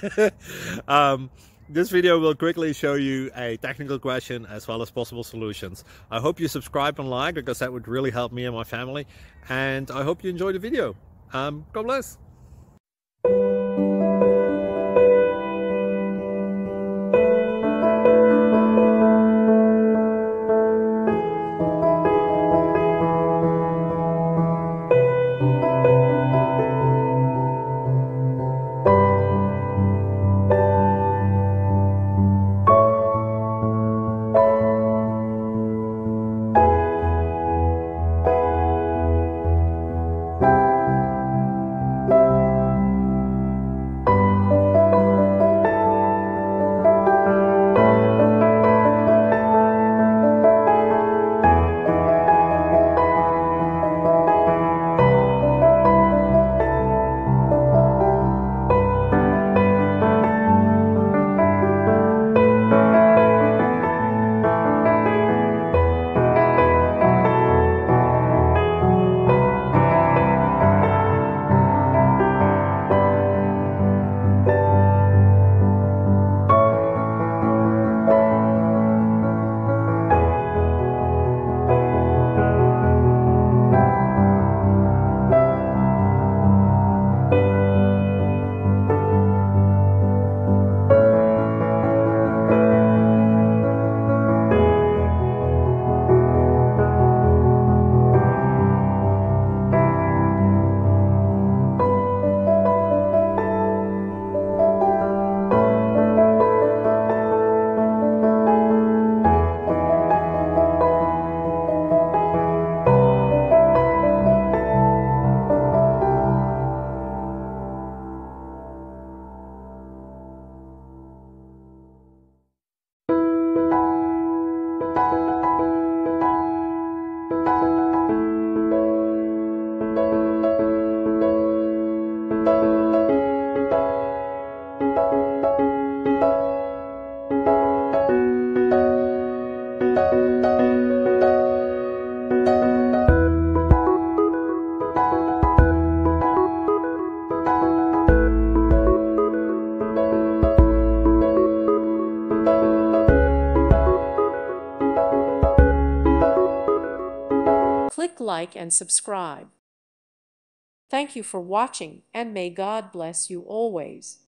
This video will quickly show you a technical question as well as possible solutions. I hope you subscribe and like, because that would really help me and my family. And I hope you enjoy the video. God bless. Click like and subscribe. Thank you for watching, and may God bless you always.